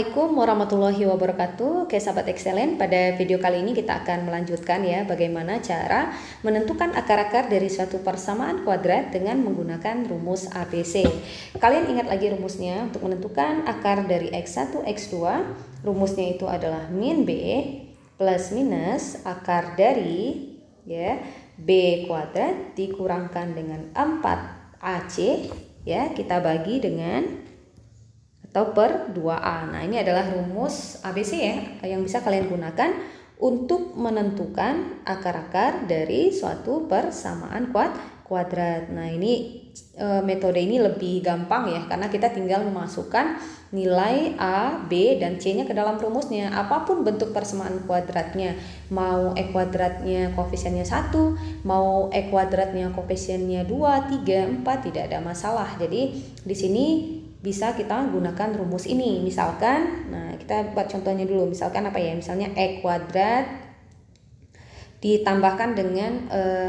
Assalamualaikum warahmatullahi wabarakatuh. Oke sahabat excellent, pada video kali ini kita akan melanjutkan ya bagaimana cara menentukan akar-akar dari suatu persamaan kuadrat dengan menggunakan rumus ABC. Kalian ingat lagi rumusnya untuk menentukan akar dari X1, X2. Rumusnya itu adalah min B plus minus akar dari ya B kuadrat dikurangkan dengan 4AC ya, kita bagi dengan atau per 2A. Nah, ini adalah rumus ABC ya yang bisa kalian gunakan untuk menentukan akar-akar dari suatu persamaan kuadrat. Nah, ini metode ini lebih gampang ya karena kita tinggal memasukkan nilai A, B, dan C-nya ke dalam rumusnya. Apapun bentuk persamaan kuadratnya, mau E kuadratnya koefisiennya 1, mau E kuadratnya koefisiennya 2, 3, 4, tidak ada masalah. Jadi di sini bisa kita gunakan rumus ini. Misalkan, nah kita buat contohnya dulu. Misalkan apa ya? Misalnya E kuadrat ditambahkan dengan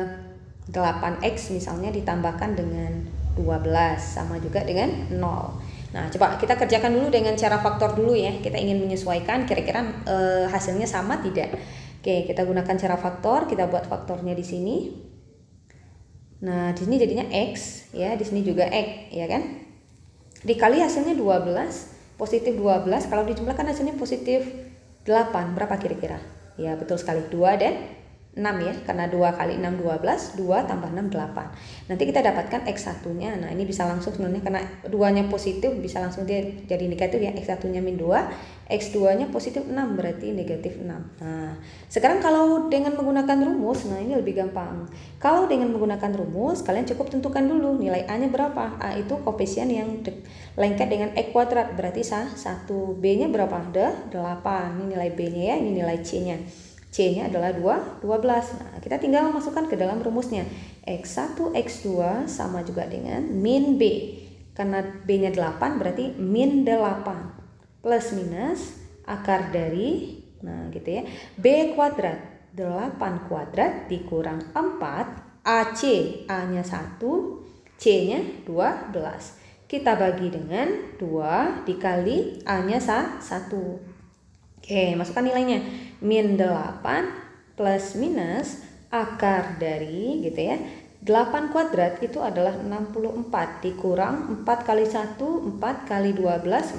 8X misalnya ditambahkan dengan 12 sama juga dengan 0. Nah, coba kita kerjakan dulu dengan cara faktor dulu ya. Kita ingin menyesuaikan kira-kira hasilnya sama tidak. Oke, kita gunakan cara faktor. Kita buat faktornya di sini. Nah, di sini jadinya X ya, di sini juga X ya kan? Dikali hasilnya 12, positif 12, kalau dijumlahkan hasilnya positif 8, berapa kira-kira? Ya betul sekali, 2 dan 6 ya, karena 2 kali 6 12, 2 tambah 6 8. Nanti kita dapatkan X1 nya, nah ini bisa langsung sebenarnya karena 2 nya positif bisa langsung dia jadi negatif ya, X1 nya min 2, X2 nya positif 6 berarti negatif 6. Nah sekarang kalau dengan menggunakan rumus, nah ini lebih gampang. Kalau dengan menggunakan rumus, kalian cukup tentukan dulu nilai A nya berapa. A itu koefisien yang lengket dengan E kuadrat, berarti 1. B nya berapa? 8, ini nilai B nya ya, ini nilai C nya. C-nya adalah 12. Nah, kita tinggal masukkan ke dalam rumusnya. X1, X2 sama juga dengan min B. Karena B-nya 8 berarti min 8. Plus minus akar dari, nah gitu ya, B kuadrat. 8 kuadrat dikurang 4. AC, A-nya 1, C-nya 12. Kita bagi dengan 2 dikali A-nya 1. Oke, masukkan nilainya. Min 8 plus minus akar dari gitu ya. 8 kuadrat itu adalah 64 dikurang 4 kali 1, 4 kali 12,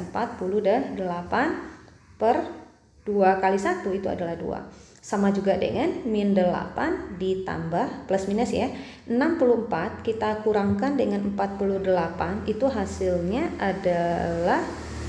48 per 2 kali 1 itu adalah 2. Sama juga dengan min 8 ditambah plus minus ya. 64 kita kurangkan dengan 48 itu hasilnya adalah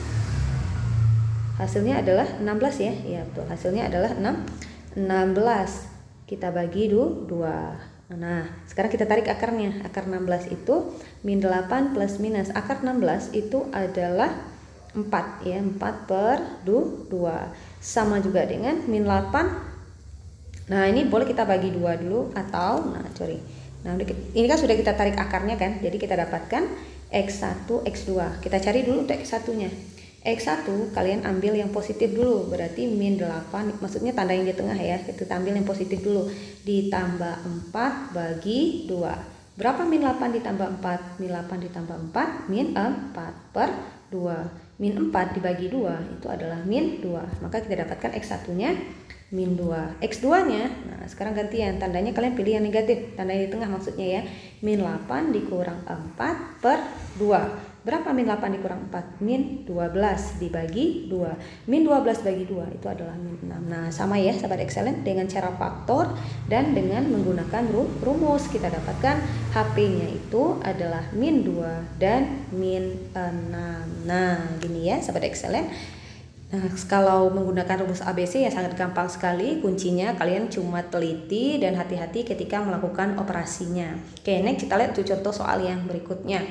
16 ya. Ya betul, hasilnya adalah 16. Kita bagi 2. Nah, sekarang kita tarik akarnya. Akar 16 itu min 8 plus minus akar 16 itu adalah 4 ya, 4 per 2 sama juga dengan min 8. Nah, ini boleh kita bagi 2 dulu atau Nah, ini kan sudah kita tarik akarnya kan. Jadi kita dapatkan X1, X2. Kita cari dulu untuk X1-nya. X1 kalian ambil yang positif dulu, berarti min 8, maksudnya tanda yang di tengah ya, kita ambil yang positif dulu, ditambah 4 bagi 2. Berapa min 8 ditambah 4? Min 8 ditambah 4, min 4 per 2. Min 4 dibagi 2 itu adalah min 2, maka kita dapatkan X1 nya min 2. X2 nya, nah sekarang gantian, tandanya kalian pilih yang negatif, tanda yang di tengah maksudnya ya, min 8 dikurang 4 per 2. Berapa min 8 dikurang 4? Min 12 dibagi 2. Min 12 bagi 2 itu adalah min 6. Nah, sama ya sahabat excellent, dengan cara faktor dan dengan menggunakan rumus kita dapatkan HP-nya itu adalah min 2 dan min 6. Nah, gini ya sahabat excellent. Nah, kalau menggunakan rumus ABC ya sangat gampang sekali. Kuncinya kalian cuma teliti dan hati-hati ketika melakukan operasinya. Oke, next kita lihat tuh contoh soal yang berikutnya.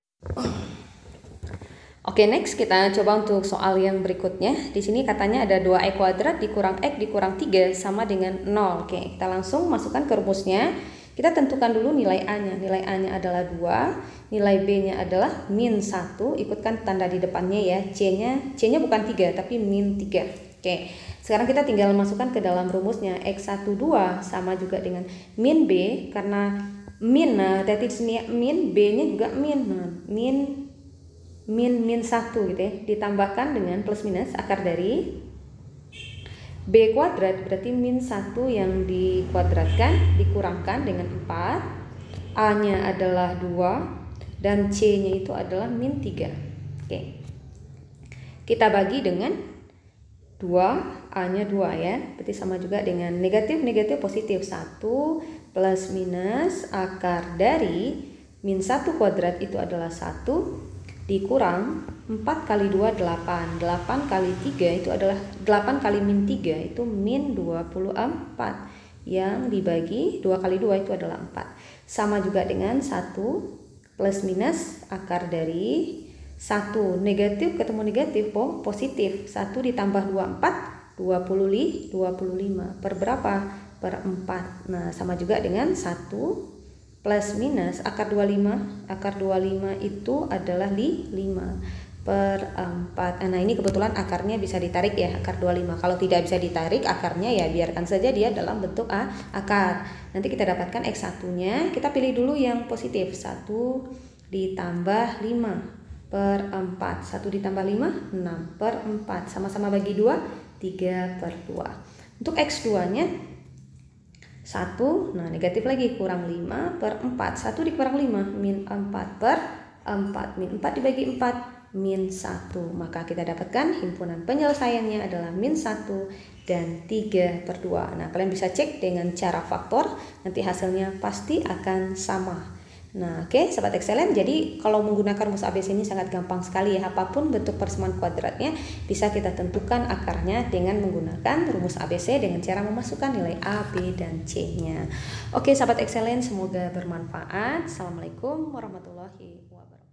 Oke, next kita coba untuk soal yang berikutnya. Di sini katanya ada 2E kuadrat dikurang X dikurang 3 sama dengan 0. Oke, kita langsung masukkan ke rumusnya. Kita tentukan dulu nilai A-nya. Nilai A-nya adalah 2, nilai B-nya adalah min 1, ikutkan tanda di depannya ya. C-nya bukan 3 tapi min 3. Oke, sekarang kita tinggal masukkan ke dalam rumusnya. X1 2 sama juga dengan min B, karena min, nah tadi di sini min, B-nya juga min. Nah, min min 1 gitu ya, ditambahkan dengan plus minus akar dari B kuadrat, berarti min 1 yang dikuadratkan dikurangkan dengan 4, A-nya adalah 2, dan C-nya itu adalah min 3. Oke. Kita bagi dengan 2, A-nya 2 ya, berarti sama juga dengan negatif positif, 1 plus minus akar dari min 1 kuadrat itu adalah 1 dikurang 4 kali 2 8, 8 kali 3 itu adalah 8 kali min 3 itu min 24, yang dibagi 2 kali 2 itu adalah 4, sama juga dengan 1 plus minus akar dari 1 negatif ketemu negatif positif, 1 ditambah 2 4, 25 per berapa? Per 4. Nah sama juga dengan 1 plus minus akar 25, akar 25 itu adalah 5 per 4. Nah ini kebetulan akarnya bisa ditarik ya, akar 25. Kalau tidak bisa ditarik akarnya ya biarkan saja dia dalam bentuk akar. Nanti kita dapatkan X1 nya, kita pilih dulu yang positif, 1 ditambah 5 per 4, 1 ditambah 5, 6 per 4, sama-sama bagi 2, 3 per 2. Untuk X2 nya 1, nah negatif lagi, kurang 5 per 4, 1 dikurang 5, min 4 per 4, min 4 dibagi 4, min 1, maka kita dapatkan himpunan penyelesaiannya adalah min 1 dan 3 per 2. Nah kalian bisa cek dengan cara faktor, nanti hasilnya pasti akan sama. Nah oke, Sobat Excellent, jadi kalau menggunakan rumus ABC ini sangat gampang sekali ya, apapun bentuk persamaan kuadratnya bisa kita tentukan akarnya dengan menggunakan rumus ABC dengan cara memasukkan nilai A, B, dan C nya. Oke Sobat Excellent, semoga bermanfaat. Assalamualaikum warahmatullahi wabarakatuh.